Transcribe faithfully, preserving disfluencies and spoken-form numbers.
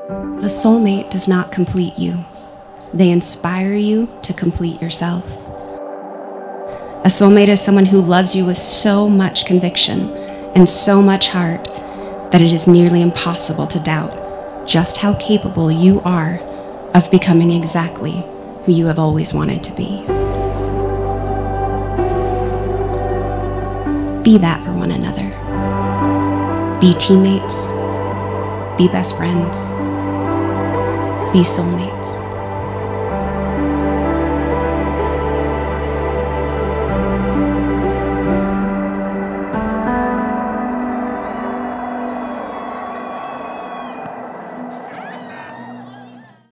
The soulmate does not complete you. They inspire you to complete yourself. A soulmate is someone who loves you with so much conviction and so much heart that it is nearly impossible to doubt just how capable you are of becoming exactly who you have always wanted to be. Be that for one another. Be teammates. Be best friends. Be soulmates.